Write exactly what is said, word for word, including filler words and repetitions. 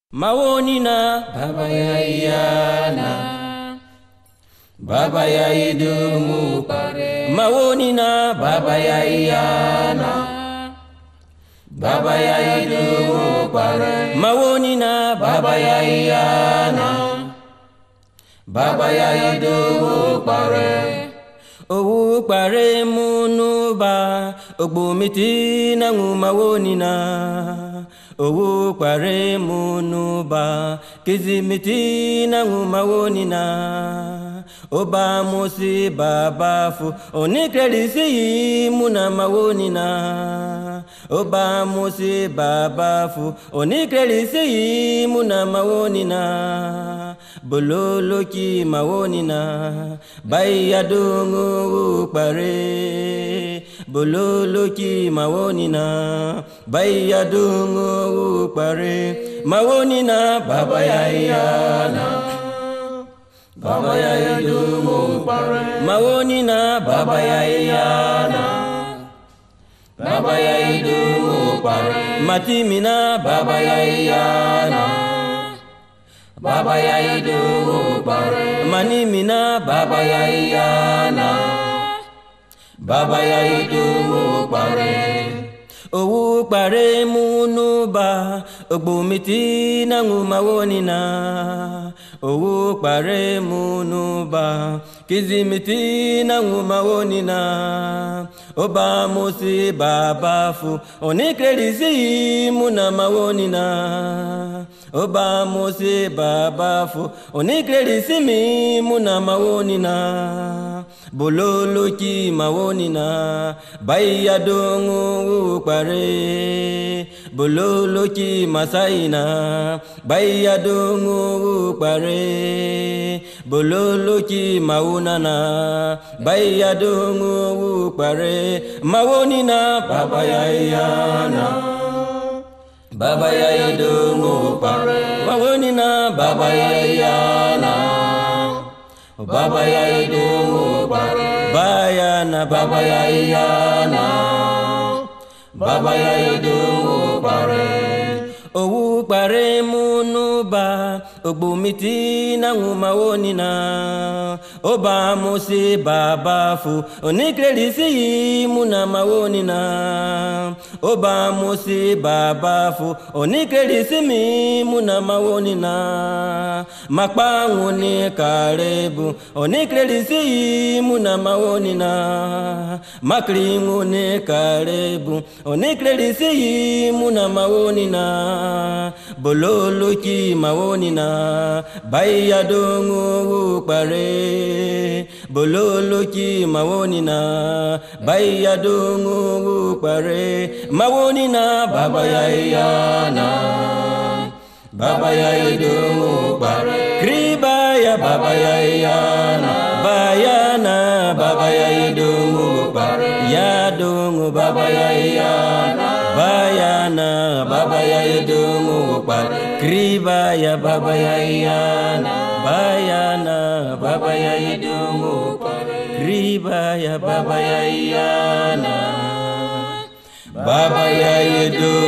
Mawonina Baba Yayana Baba Yaidumu Pare Mawonina Baba Yayana Baba Yaidumu Pare Mawonina Baba Yayana Baba Yaidumu Pare Owu Pare Munuba Ogbumiti na Mawonina Owu Pare Munuba Kizimiti na Mawonina Oba Musi Babafu Onikrelisi Muna Mawonina Oba Musi Babafu Onikrelisi Muna Mawonina Bololoki Mawonina Bayadungu Pare Bololoki Mawonina Bayadungu Pare Mawonina Baba Yayana Baba Yaidumu Pare Mawonina Baba Yayana Baba Yaidumu Pare Matimina Baba Yayana Baba Yaidumu Pare Manimina Baba Yayana Baba Yaidumu Pare Owu Pare Munuba Ogbumiti na Mawonina Owu Pare Munuba Kizimiti na Mawonina Oba Musi Babafu Onikrelisi Muna Mawonina Oba Musi Babafu Onikrelisi mi Muna Mawonina Bololoki Mawonina Bayadungu Pare Bololoki Masaina Bayadungu Pare Bololoki Maunana Bayadungu Pare Mawonina Baba Yayana Baba Yaidumu Pare Mawonina Baba Yayana Baba Yaidumu Pare Bayana Baba Yayana Baba Yaidumu Pare Owu Pare Munuba Ogbumiti na Mawonina Oba Musi Babafu Onikrelisi Muna Mawonina Oba Musi Babafu Onikrelisi mi Muna Mawonina Makpanguni Karebu Onikrelisi Muna Mawonina Makringuni Karebu Onikrelisi Muna Mawonina Bololoki Mawonina Bayadungu Pare Bololoki Mawonina Bayadungu Pare Mawonina Baba Yayana Baba Yaidumu Pare Kribaya Baba Yayana Bayana Baba Yaidumu Pare Yadungu Baba Yayana Bayana Baba Yaidumu Pare Kribaya Baba Yayana Bayana Baba Yaidumu Pare Kribaya Baba Yayana Baba Yaidumu